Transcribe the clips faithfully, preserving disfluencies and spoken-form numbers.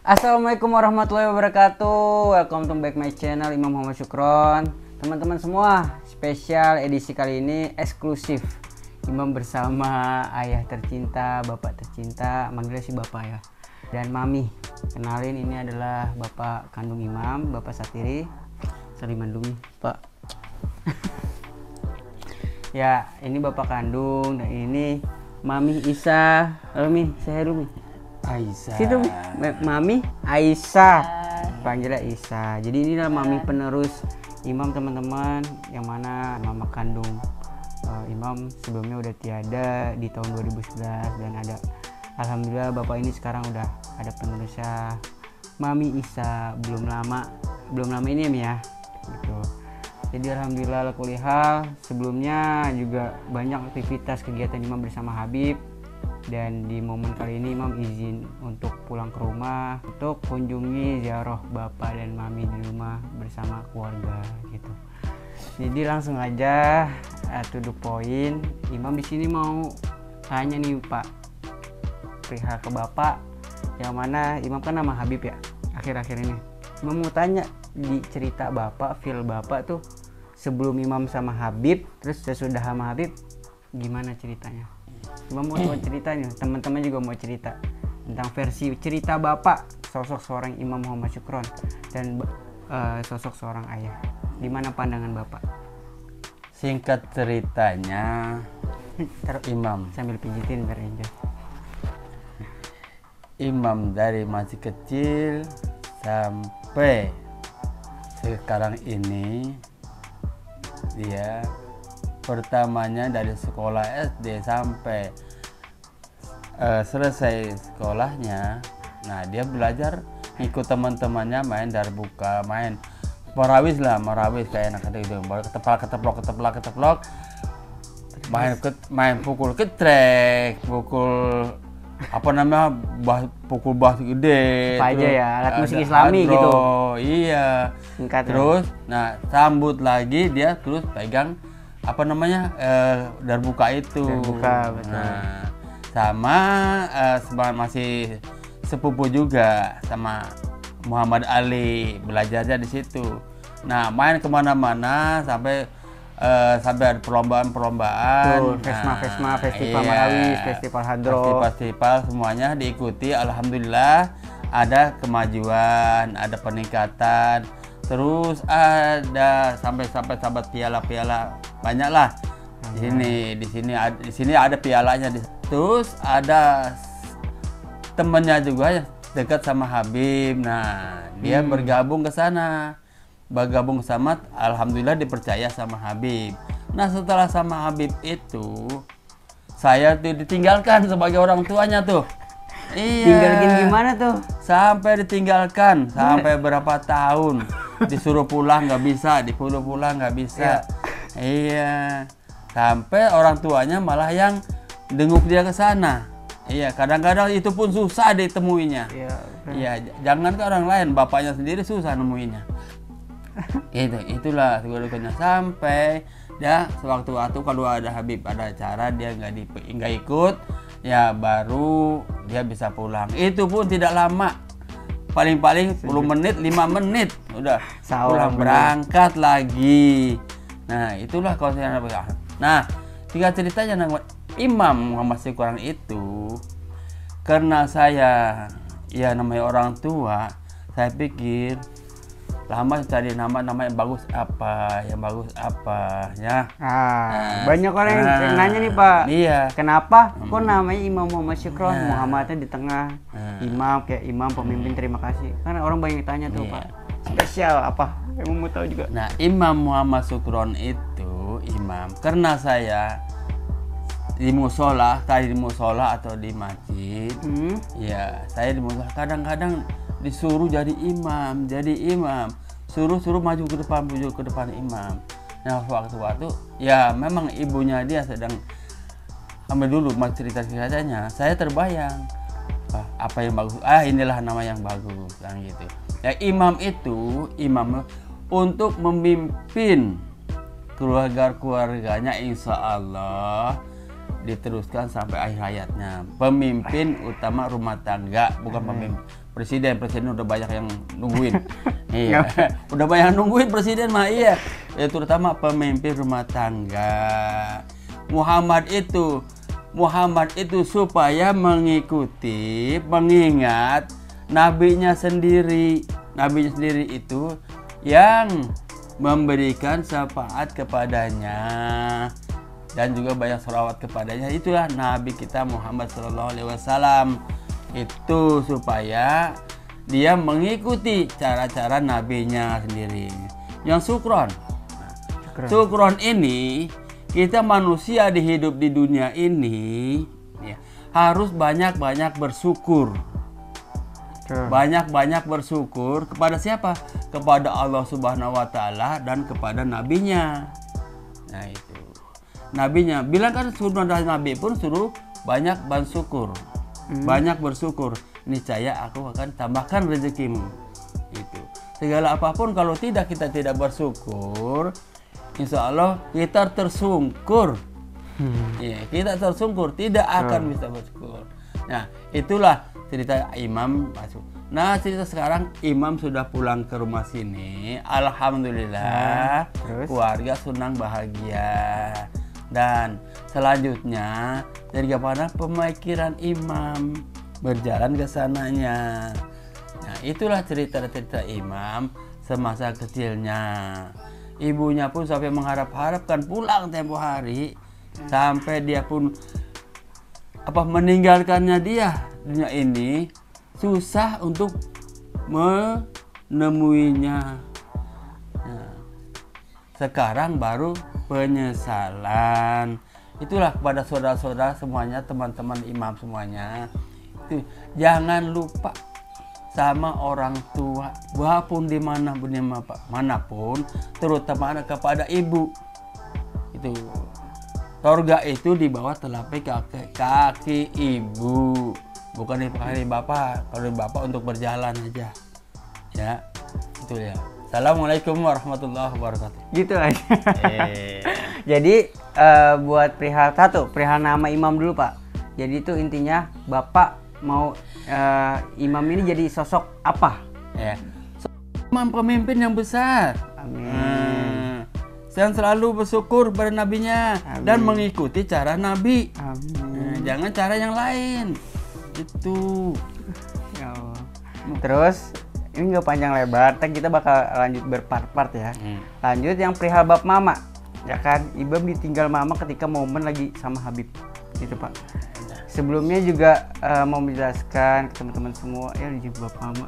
Assalamualaikum warahmatullahi wabarakatuh. Welcome to back my channel Imam Muhammad Syukron. Teman-teman semua, spesial edisi kali ini eksklusif Imam bersama ayah tercinta, bapak tercinta, manggilnya si bapak ya, dan mami. Kenalin, ini adalah bapak kandung Imam, Bapak Satiri. Salim mandumi, Pak. Ya, ini bapak kandung dan ini Mami Isa. Halo Mi, saya Rumi. Aisyah. Situ Mami Aisyah, panggilnya Isa. Jadi ini adalah Mami penerus Imam, teman-teman, yang mana mama kandung uh, Imam sebelumnya udah tiada di tahun dua ribu sebelas, dan ada alhamdulillah bapak ini sekarang udah ada penerusnya Mami Isa. Belum lama belum lama ini ya Mi ya, gitu. Jadi alhamdulillah lakulihal, sebelumnya juga banyak aktivitas kegiatan Imam bersama Habib. Dan di momen kali ini Imam izin untuk pulang ke rumah untuk kunjungi ziarah bapak dan mami di rumah bersama keluarga gitu. Jadi langsung aja uh, to the point. Imam di sini mau tanya nih Pak, perihal ke bapak, yang mana Imam kan nama Habib ya akhir-akhir ini. Imam mau tanya, di cerita bapak, feel bapak tuh sebelum Imam sama Habib, terus sesudah sama Habib, gimana ceritanya? Imam mau tahu ceritanya, teman-teman juga mau cerita tentang versi cerita bapak, sosok seorang Imam Muhammad Syukron, dan uh, sosok seorang ayah. Gimana pandangan bapak? Singkat ceritanya, Imam sambil pijitin biar enjoy. Imam dari masih kecil sampai sekarang ini, dia pertamanya dari sekolah S D sampai uh, selesai sekolahnya. Nah, dia belajar ikut teman-temannya main darbuka, main marawis lah, marawis kayak anak anak itu, ketepal keteplok keteplak keteplok, main ke, main pukul ketrek, pukul apa namanya, bah, pukul bah gede, apa aja ya, alat musik Islami hadro, gitu. Iya. Singkat terus, ya. Nah sambut lagi dia terus pegang apa namanya eh, darbuka itu. Darbuka, betul. Nah, sama eh, masih sepupu juga sama Muhammad Ali, belajarnya di situ. Nah, main kemana-mana sampai eh, sampai ada perlombaan-perlombaan. Vesma, nah, Vesma, festival iya, Marawis, festival Hadro, festival-festival semuanya diikuti. Alhamdulillah ada kemajuan, ada peningkatan. Terus ada sampai sampai sahabat piala-piala banyak lah di sini. Di sini ada di sini ada pialanya. Terus ada temennya juga ya, dekat sama Habib. Nah, dia hmm. bergabung ke sana. Bergabung sama, alhamdulillah dipercaya sama Habib. Nah, setelah sama Habib itu, saya tuh ditinggalkan sebagai orang tuanya tuh. Iya. Tinggalin gimana tuh? Sampai ditinggalkan sampai berapa tahun. Disuruh pulang nggak bisa, disuruh pulang nggak bisa. Ya. Iya. Sampai orang tuanya malah yang denguk dia ke sana. Iya, kadang-kadang itu pun susah ditemuinya. Iya. Iya, jangan ke orang lain, bapaknya sendiri susah nemuinya. Itu, itulah dukanya sampai ya sewaktu-waktu kalau ada Habib ada acara dia nggak di nggak ikut, ya baru dia bisa pulang. Itu pun tidak lama, paling-paling sepuluh menit, lima menit udah pulang berangkat lagi. Nah, itulah kalau saya. Nah, tiga ceritanya Imam Muhammad Syukron itu, karena saya ya namanya orang tua, saya pikir lama cari nama-nama yang bagus apa, yang bagus apa ya. Ah, nah, banyak orang yang nah, nanya nih Pak. Iya. Kenapa hmm. kok namanya Imam Muhammad Syukron? Nah. Muhammadnya di tengah. Nah. Imam kayak imam pemimpin, terima kasih. Karena orang banyak tanya tuh iya. Pak. Spesial apa? Emang mau tahu juga. Nah, Imam Muhammad Syukron itu imam karena saya di musola, tadi di musola atau di masjid. Hmm. Ya, saya di musola kadang-kadang disuruh jadi imam, jadi imam, suruh-suruh maju ke depan, maju ke depan imam. Nah, waktu-waktu ya memang ibunya dia sedang ambil dulu mas cerita-ceritanya, saya terbayang ah, apa yang bagus, ah inilah nama yang bagus, yang gitu. Ya, imam itu imam untuk memimpin keluarga-keluarganya, insya Allah diteruskan sampai akhir hayatnya. Pemimpin utama rumah tangga, bukan pemimpin presiden, presiden udah banyak yang nungguin. Iya, udah banyak yang nungguin presiden mah iya. Ya terutama pemimpin rumah tangga. Muhammad itu, Muhammad itu supaya mengikuti, mengingat nabinya sendiri. Nabinya sendiri itu yang memberikan syafaat kepadanya dan juga banyak sholawat kepadanya. Itulah Nabi kita Muhammad shallallahu alaihi wasallam. Itu supaya dia mengikuti cara-cara nabinya sendiri. Yang sukron. Nah, sukron ini kita manusia di hidup di dunia ini ya, harus banyak-banyak bersyukur. Banyak-banyak bersyukur kepada siapa? Kepada Allah Subhanahu wa taala dan kepada nabinya. Nah, itu. Nabinya bilang kan suruh nabi pun suruh banyak bersyukur. Hmm. Banyak bersyukur, niscaya aku akan tambahkan rezekimu. Itu. Segala apapun kalau tidak kita tidak bersyukur, insya Allah kita tersungkur. Hmm. Ya, kita tersungkur, tidak akan hmm. bisa bersyukur. Nah, itulah cerita Imam masuk. Nah, cerita sekarang Imam sudah pulang ke rumah sini. Alhamdulillah, hmm. keluarga senang bahagia. Dan selanjutnya dari mana pemikiran Imam berjalan ke sananya. Nah, itulah cerita-cerita Imam semasa kecilnya. Ibunya pun sampai mengharap-harapkan pulang tempo hari sampai dia pun apa meninggalkannya dia dunia ini susah untuk menemuinya. Nah, sekarang baru penyesalan. Itulah kepada saudara-saudara semuanya, teman-teman Imam semuanya. Itu jangan lupa sama orang tua, walaupun di mana manapun, terutama kepada ibu. Itu surga itu di bawah telapak kaki, kaki ibu, bukan di kaki bapak. Kalau di bapak untuk berjalan aja, ya itu ya. Assalamualaikum warahmatullahi wabarakatuh. Gitu aja. Eh. Jadi uh, buat perihal satu, perihal nama imam dulu Pak. Jadi itu intinya Bapak mau uh, imam ini jadi sosok apa? Ya. Imam pemimpin yang besar. Amin. Hmm. Yang selalu bersyukur pada nabinya. Amin. Dan mengikuti cara nabi. Amin. Nah, jangan cara yang lain. Itu. Ya Allah. Terus ini nggak panjang lebar, tapi kita bakal lanjut berpart-part ya. Hmm. Lanjut yang perihal bab mama, ya kan? Imam ditinggal mama ketika momen lagi sama Habib, gitu Pak. Sebelumnya juga uh, mau menjelaskan ke teman-teman semua, ya di bab mama.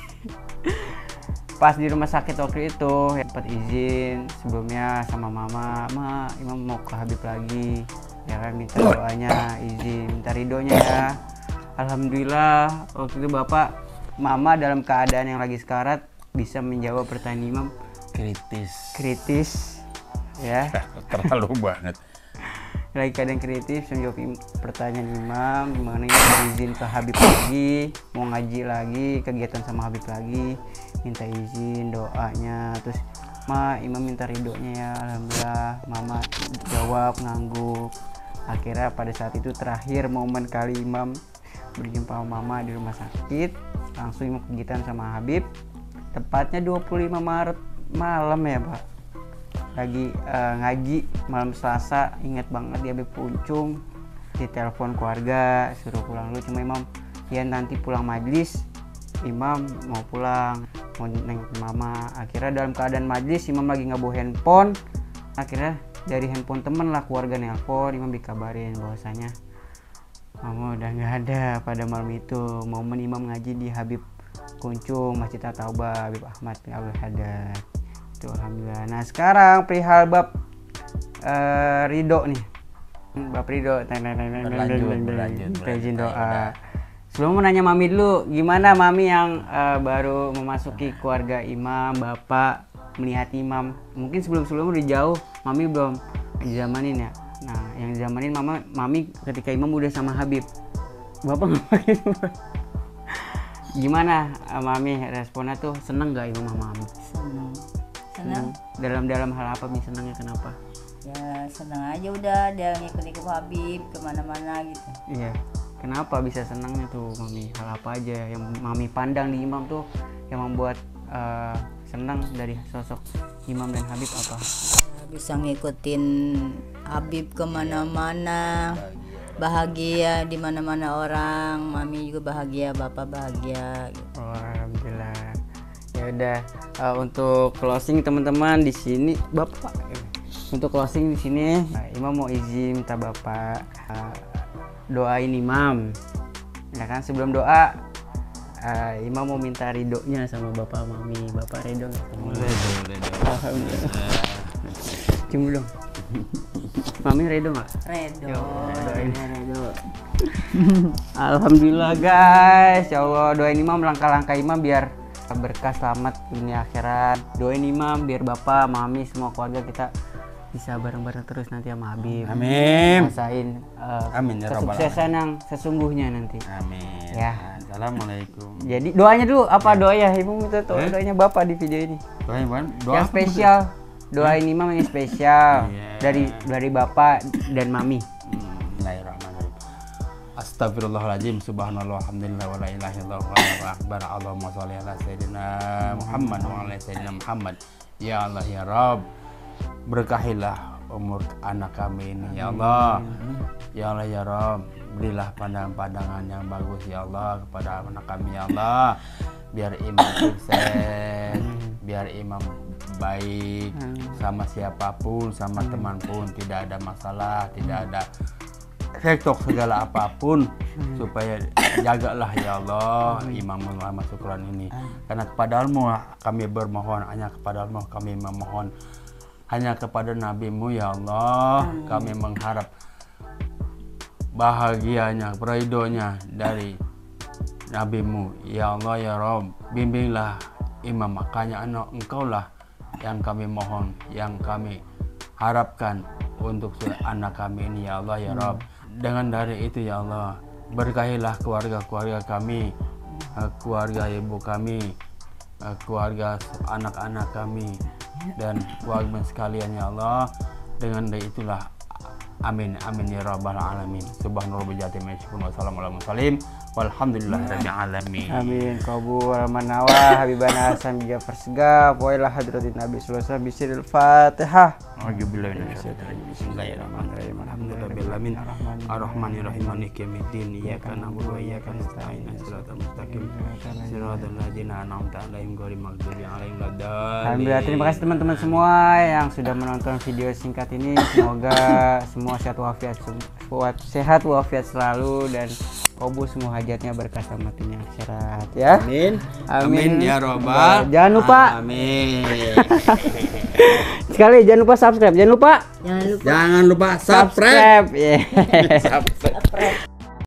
Pas di rumah sakit waktu itu, dapat izin sebelumnya sama mama, ma, Imam mau ke Habib lagi, ya kan? Minta doanya, izin, minta ridhonya ya. Alhamdulillah waktu itu Bapak Mama dalam keadaan yang lagi sekarat bisa menjawab pertanyaan Imam kritis. Kritis, ya. Terlalu banget. Lagi keadaan kritis menjawab pertanyaan Imam mengenai izin ke Habib lagi, mau ngaji lagi, kegiatan sama Habib lagi, minta izin doanya, terus Ma Imam minta ridhonya ya. Alhamdulillah Mama jawab ngangguk. Akhirnya pada saat itu terakhir momen kali Imam berjumpa Mama di rumah sakit, langsung mau kegiatan sama Habib. Tepatnya dua puluh lima Maret malam ya Pak, lagi uh, ngaji malam Selasa. Ingat banget di Habib Puncung, ditelepon keluarga suruh pulang dulu, cuma Imam ya nanti pulang majlis. Imam mau pulang, mau nengok Mama. Akhirnya dalam keadaan majlis Imam lagi nggak bawa handphone. Akhirnya dari handphone temen lah keluarga nelpon, Imam dikabarin bahwasanya Mama udah nggak ada pada malam itu. Momen Imam ngaji di Habib Kuncung, Masjid At-Taubah, Habib Ahmad Abdul Haddad. Itu alhamdulillah. Nah sekarang perihal bab uh, ridho nih. Bab ridho. Berlanjut, berlanjut. Izin doa. Sebelum mau nanya Mami dulu, gimana Mami yang uh, baru memasuki keluarga Imam, Bapak melihat Imam? Mungkin sebelum-sebelumnya udah jauh, Mami belum zamanin ya. Nah, yang zamanin Mama, Mami ketika Imam udah sama Habib. Bapak ngapain? Gimana Mami responnya tuh, seneng gak Imam sama Mami? Seneng. Seneng. Dalam-dalam hal apa Mi senengnya, kenapa? Ya seneng aja udah dia ngikut-ngikut Habib kemana-mana gitu. Iya. kenapa bisa senangnya tuh Mami? Hal apa aja yang Mami pandang di Imam tuh yang membuat uh, senang dari sosok Imam dan Habib apa? Bisa ngikutin Habib kemana-mana, bahagia di mana-mana orang, Mami juga bahagia, Bapak bahagia. Gitu. Oh, alhamdulillah. Ya udah, uh, untuk closing teman-teman di sini Bapak. Untuk closing di sini, uh, Imam mau izin minta Bapak uh, doain Imam. Ya kan sebelum doa, uh, Imam mau minta ridhonya sama Bapak Mami. Bapak ridho nggak sama Mami? Ridho, ridho. Alhamdulillah. Cium dong. Mami ridho nggak? Redo. Yo, doain ridho. Alhamdulillah guys, ya Allah doain Imam, langkah-langkah Imam biar berkah selamat dunia akhirat. Doain Imam biar Bapak, Mami, semua keluarga kita bisa bareng-bareng terus nanti sama Habib. Amin. Rasain uh, Amin ya Rabbal kesuksesan yang sesungguhnya nanti. Amin. Ya. Assalamualaikum. Jadi doanya dulu apa doa ya? Ibu minta doa eh? doanya Bapak di video ini. Doain bukan? Doa Yang spesial. Doain Imam yang spesial yeah. dari dari Bapak dan Mami. Bismillahirrahmanirrahim. Astagfirullahaladzim, subhanallah, alhamdulillah, wa la ilaha illallah, wallahu akbar. Allahumma sholli ala sayyidina Muhammad wa ala sayyidina Muhammad. Ya Allah ya Rabb, berkahilah umur anak kami ini ya Allah. Ya Allah ya Rabb, berilah pandangan-pandangan yang bagus ya Allah kepada anak kami ya Allah. Biar Imam sukses, biar Imam baik sama siapapun, sama teman pun, tidak ada masalah, tidak ada sektok segala apapun, supaya jagalah ya Allah Imam Muhammad Syukran ini, karena kepadamu kami bermohon, hanya kepadamu kami memohon, hanya kepada Nabi-Mu ya Allah kami mengharap bahagianya, ridhonya dari Nabi-Mu ya Allah ya Rabb. Bimbinglah Imam, makanya anak Engkau lah yang kami mohon, yang kami harapkan untuk anak kami ini ya Allah ya Rabb. Dengan dari itu ya Allah, berkahilah keluarga-keluarga kami, keluarga ibu kami, keluarga anak-anak kami, dan keluarga sekalian ya Allah. Dengan dari itulah, amin amin ya rabbal alamin. Subhanallah bijati masyukun wassalamualaikum salim walhamdulillahirabbil alamin. Amin. Qabul manawa habibana Hasan bija persegap wa ila hadratin Nabi sallallahu alaihi wasallam bisiril Fatihah. A'udzubillahi minasyaitonir rajim. Bismillahirrahmanirrahim. Alhamdulillahirabbil alamin. Arrahmanirrahim. Maliki yaumiddin. Iyyaka na'budu wa iyyaka nasta'in. Shiratal mustaqim. Shiratal ladzina an'amta 'alaihim ghairil maghdubi 'alaihim waladdallin. Alhamdulillah, terima kasih teman-teman semua yang sudah menonton video singkat ini. Semoga semua sehat walafiat, sehat walafiat selalu dan qabul semua hajatnya, berkah selamat dunia akhirat ya. Amin. Amin. Amin ya Rabbal. Jangan lupa. Amin. Sekali jangan lupa subscribe. Jangan lupa. Jangan lupa Jangan lupa subscribe. Subscribe. Yeah. Subscribe.